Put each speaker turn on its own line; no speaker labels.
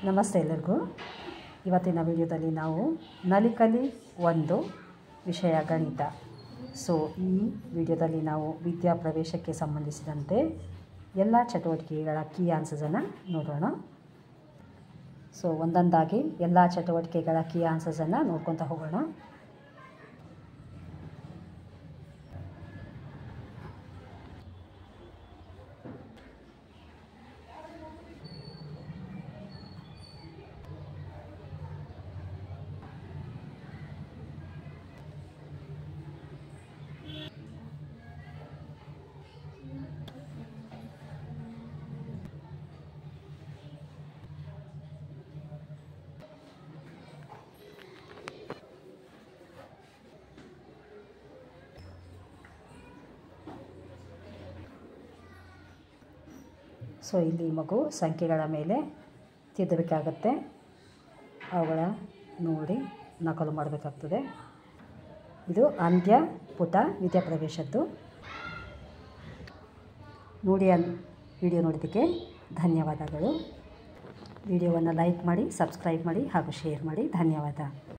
ನಮಸ್ತೆ ಎಲ್ಲರಿಗೂ. ಇವತ್ತಿನ ವಿಡಿಯೋದಲ್ಲಿ ನಾವು ನಲಿಕಲಿ 1 ವಿಷಯ ಗಣಿತ. ಈ ವಿಡಿಯೋದಲ್ಲಿ ನಾವು ವಿದ್ಯಾ ಪ್ರವೇಶಕ್ಕೆ ಸಂಬಂಧಿಸಿದಂತೆ ಎಲ್ಲ ಚಟುವಟಿಕೆಗಳ ಕೀ ಆನ್ಸರ್ಸನ್ನು ನೋಡೋಣ. ಒಂದೊಂದಾಗಿ ಎಲ್ಲ ಚಟುವಟಿಕೆಗಳ ಕೀ ಆನ್ಸರ್ಸನ್ನು ನೋಡ್ಕೊತಾ ಹೋಗೋಣ. ಇಲ್ಲಿ ಮಗು ಸಂಖ್ಯೆಗಳ ಮೇಲೆ ತಿದ್ದಬೇಕಾಗತ್ತೆ. ಅವುಗಳ ನೋಡಿ ನಕಲು ಮಾಡಬೇಕಾಗ್ತದೆ. ಇದು ಅಂತ್ಯ ಪುಟ ವಿದ್ಯಾ ಪ್ರವೇಶದ್ದು. ವಿಡಿಯೋ ನೋಡಿದ್ದಕ್ಕೆ ಧನ್ಯವಾದಗಳು. ವಿಡಿಯೋವನ್ನು ಲೈಕ್ ಮಾಡಿ, ಸಬ್ಸ್ಕ್ರೈಬ್ ಮಾಡಿ ಹಾಗೂ ಶೇರ್ ಮಾಡಿ. ಧನ್ಯವಾದ.